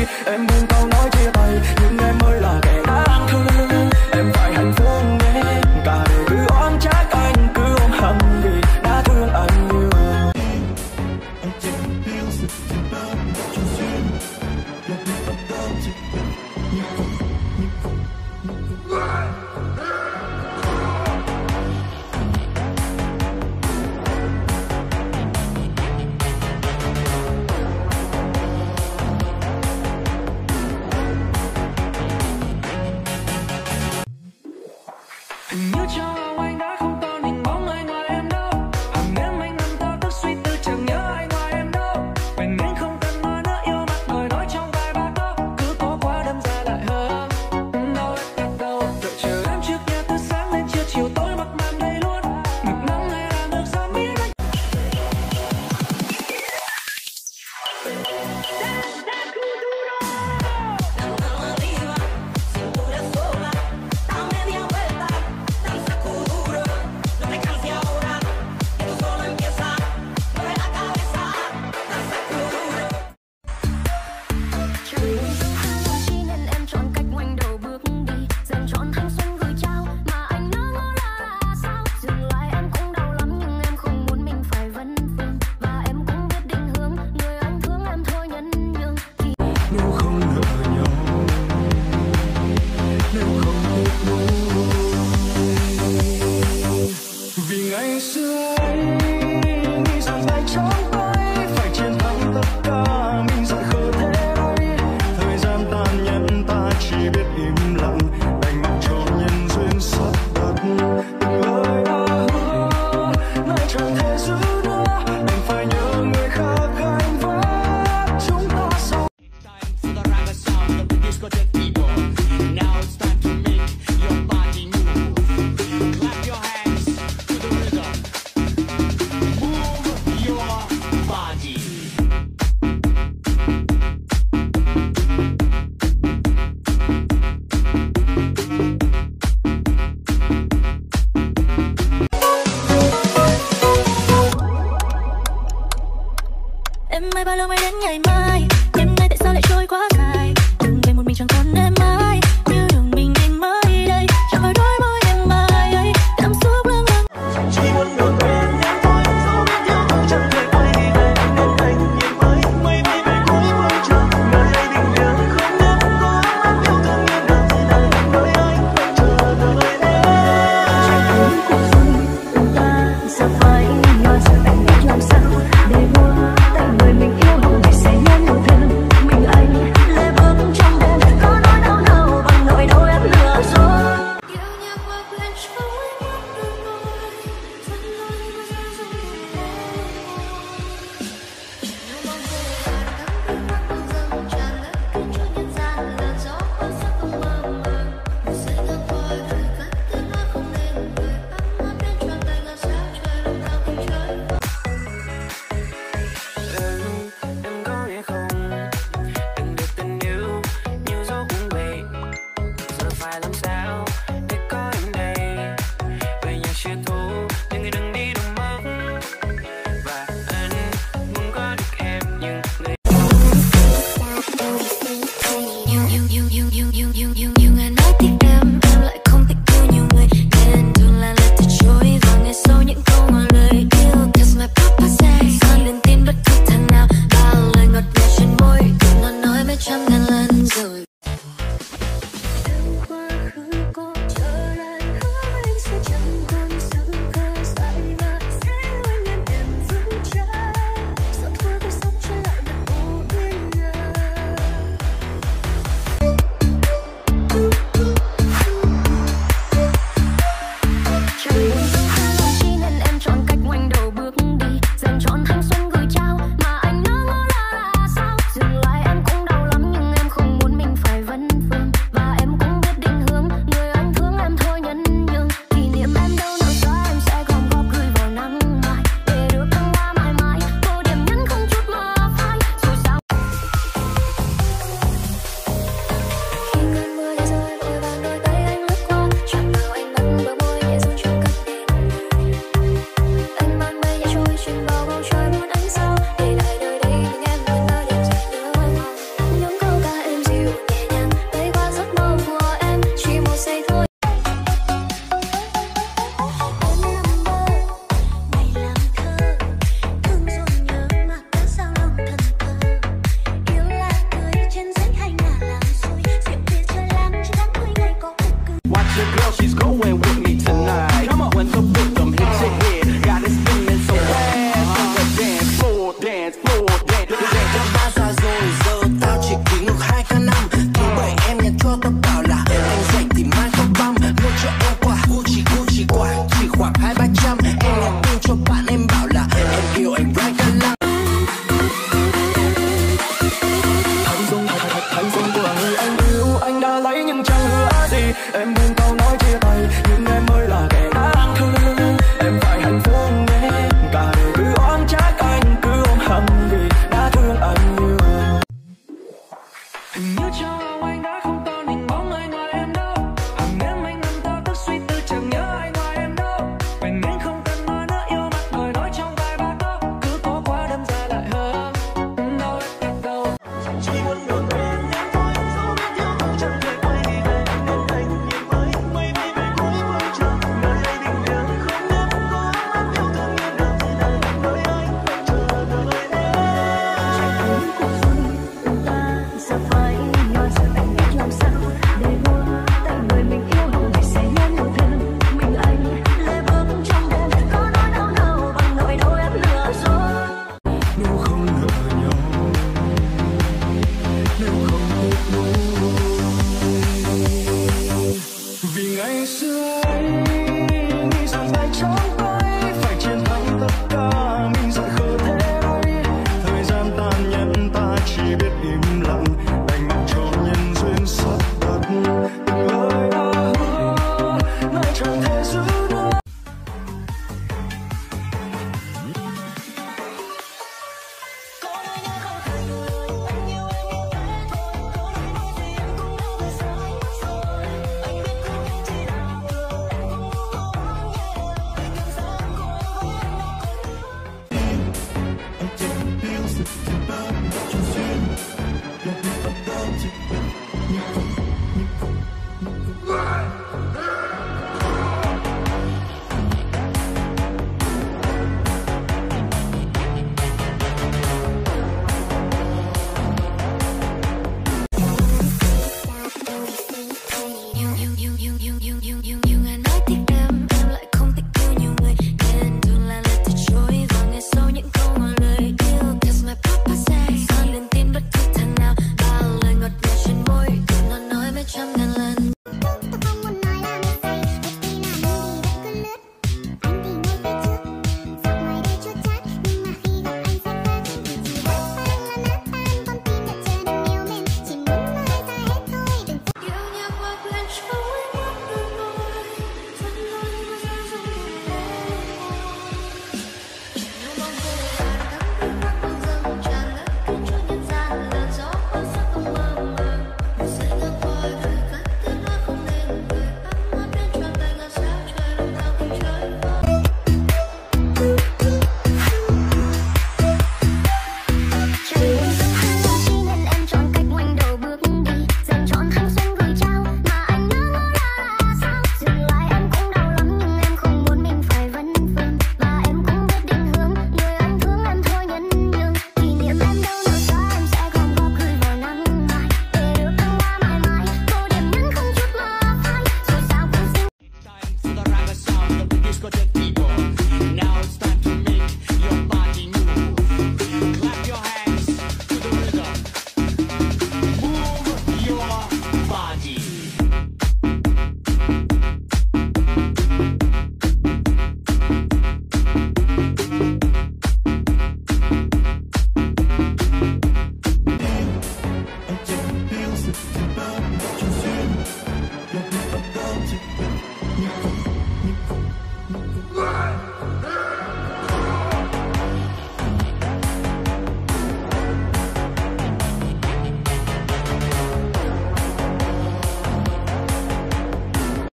Em buông câu nói chia tay, nhưng em mới là kẻ đáng thương. Em phải hạnh phúc nhé, cả đời cứ oán trách anh, cứ ôm hận vì đã thương anh nhiều. Hình như trong lòng anh đã không còn hình bóng ai ngoài em đâu. Hàng đêm anh nằm thao thức suy tư chẳng nhớ ai ngoài em đâu. Quen nên không cần nói nữa, yêu mặt lời nói trong vài ba câu, cứ có quá đâm ra lại hơn. Đâu em cắt đầu, đợi chờ em trước nhà từ sáng đến chiều, chiều tối mặc màn đây luôn. Ngực nắng hay là ngược gió biết anh. Vì ngày xưa ấy nghĩ rằng tay trắng tay phải chiến thắng tất cả, mình dại khờ thế đấy. Thời gian tàn nhẫn ta chỉ biết im lặng, đành mặc cho nhân duyên sắp đặt. Từng lời ta hứa nay chẳng thể giữ nữa, đành phải nhờ người khác gánh vác chúng ta sau. Em nhắn tin cho bạn em bảo là em yêu anh